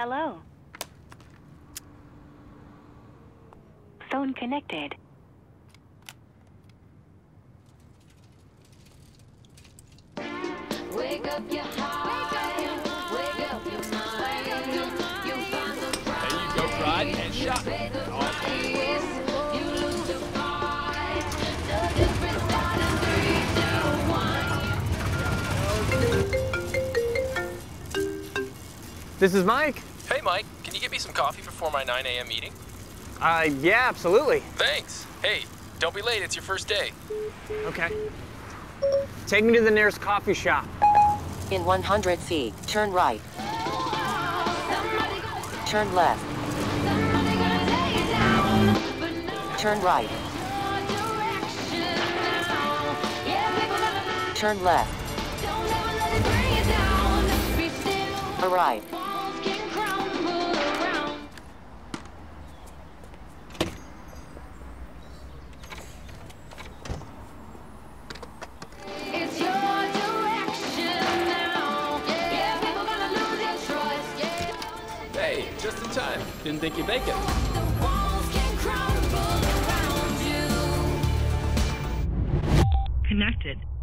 Hello. Phone connected. Wake up your heart, wake up your mind. You find the There you go, ride and shot. you lose the fight. The difference starts in 3, 2, 1. This is Mike. Hey, Mike, can you get me some coffee before my 9 a.m. meeting? Yeah, absolutely. Thanks. Hey, don't be late. It's your first day. Okay. Take me to the nearest coffee shop. In 100 feet, turn right. Turn left. Turn right. Turn left. Arrive. It's your direction now. Yeah, people gonna lose their trust. Yeah. Hey, just in time. Didn't think you'd make it. The walls can crumble around you. Connected.